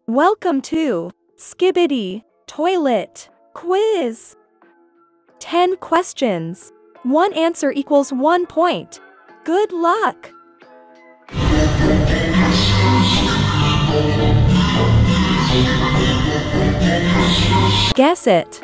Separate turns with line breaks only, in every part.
Welcome to Skibidi Toilet Quiz. 10 questions. 1 answer equals 1 point. Good luck. Guess it.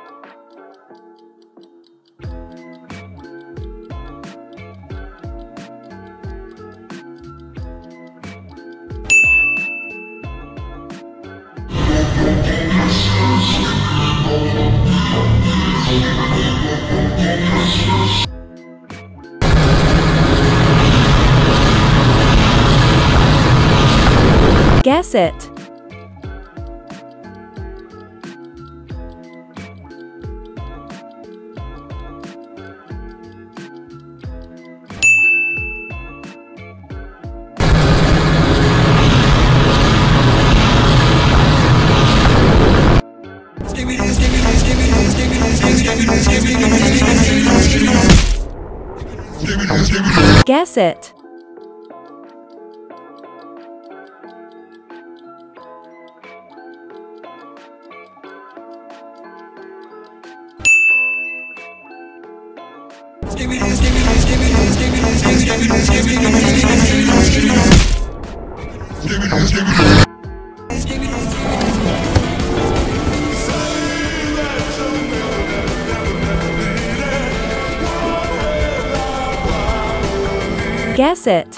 Guess it. Guess it. Guess it.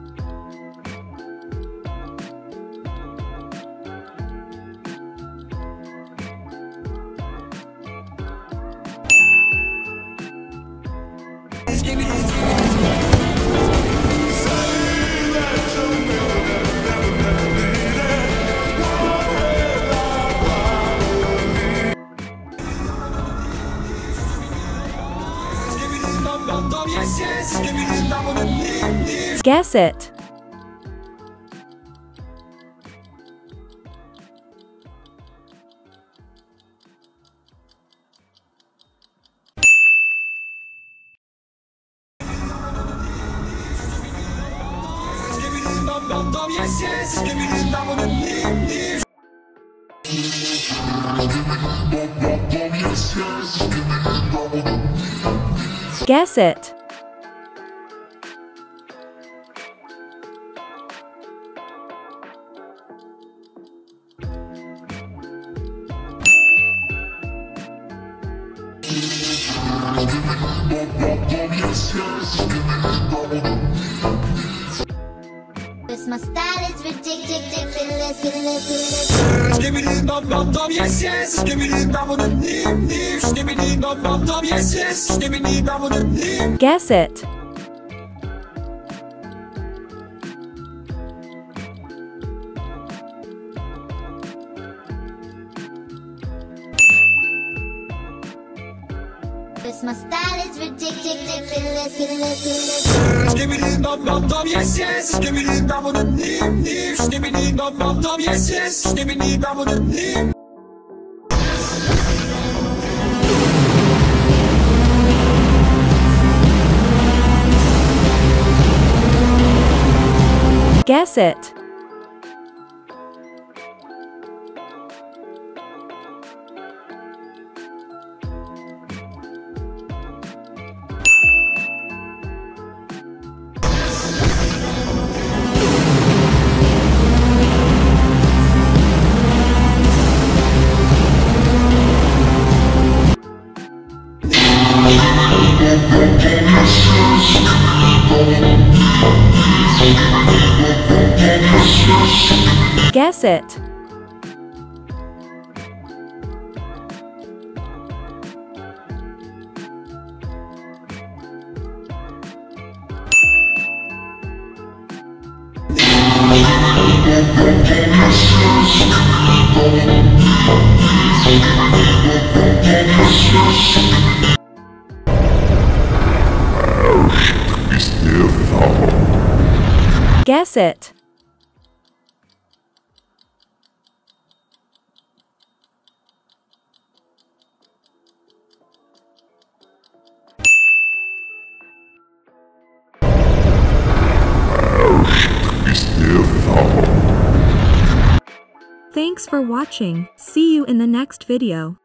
Guess it. Guess it.
This my style is ridiculous. Yes, yes.
Guess it.
This my style is ridiculous. Yes, yes.
Guess it. Guess it. Guess it. Thanks for watching. See you in the next video.